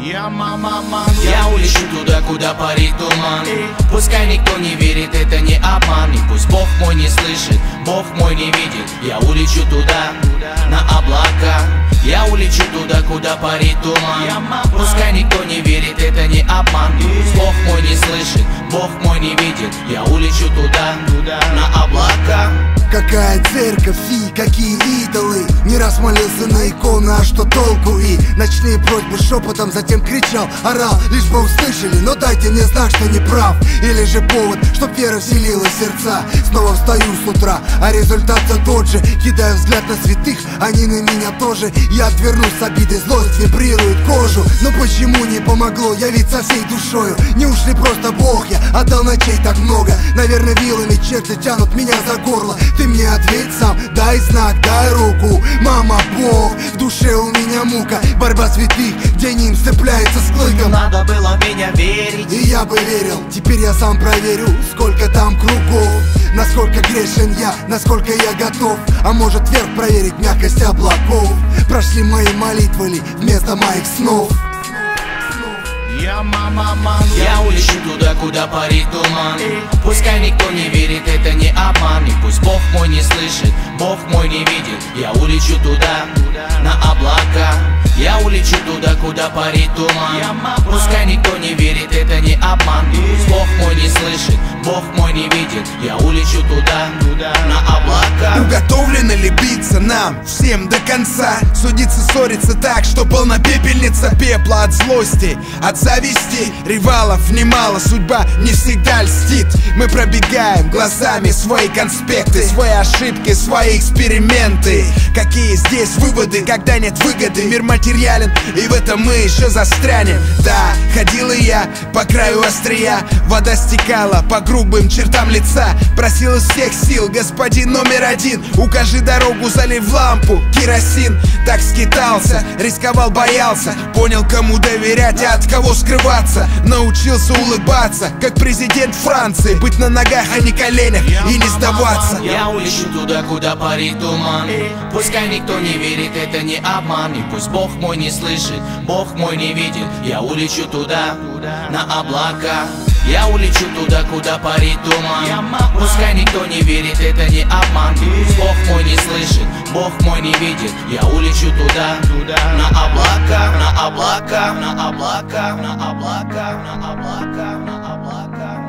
Я улечу туда, куда парит туман. Пускай никто не верит, это не обман. И пусть Бог мой не слышит, Бог мой не видит. Я улечу туда, на облака. Я улечу туда, куда парит туман. Пускай никто не верит, это не обман. И пусть Бог мой не слышит, Бог мой не видит. Я улечу туда, на облака. Какая церковь и какие идолы. Не раз молился на иконы, а что толку? И ночные просьбы шепотом затем кричал, орал, лишь бы услышали. Но дайте мне знак, что не прав. Или же повод, чтоб вера вселила сердца. Снова встаю с утра, а результат все тот же. Кидаю взгляд на святых, они на меня тоже. Я отвернусь с обиды, злость вибрирует кожу. Но почему не помогло? Я ведь со всей душою. Не ушли просто Бог, я отдал ночей так много. Наверное, вилами черти тянут меня за горло. Ты мне ответь сам, дай знак, дай руку. Мама, Бог, в душе у меня мука. Борьба святых, где ним сцепляется с клыком. Надо было в меня верить, и я бы верил. Теперь я сам проверю, сколько там кругов. Насколько грешен я, насколько я готов. А может вверх проверить мягкость облаков. Прошли мои молитвы ли вместо моих снов. Я улечу туда, куда парит туман. Пускай никто не верит, это не обман. И пусть Бог мой не слышит, Бог мой не видит. Я улечу туда, на облака. Я улечу туда, куда парит туман. Пускай никто не верит, это не обман. И пусть Бог мой не слышит, Бог мой не видит. Я улечу туда, на облака. Уготовлено ли биться нам всем до конца? Судиться, ссориться так, что полна пепельница пепла от злости, от зависти. Ревалов немало, судьба не всегда льстит. Мы пробегаем глазами свои конспекты, свои ошибки, свои эксперименты. Какие здесь выводы, когда нет выгоды? Мир материален, и в этом мы еще застрянем. Да, ходил и я по краю острия. Вода стекала по грубым чертам лица. Просил из всех сил, господин номер один, укажи дорогу, залив лампу, керосин. Так скитался, рисковал, боялся. Понял, кому доверять, а от кого скрываться. Научился улыбаться, как президент Франции. Быть на ногах, а не коленях, и не сдаваться. Я улечу туда, куда парит туман. Пускай никто не верит, это не обман. И пусть Бог мой не слышит, Бог мой не видит. Я улечу туда, на облака. Я улечу туда, куда парит туман. Пускай никто не верит, это не обман. И пусть Бог мой не слышит, Бог мой не видит. Я улечу туда, на облака, на облака, на облака, на облака, на облака, на облака.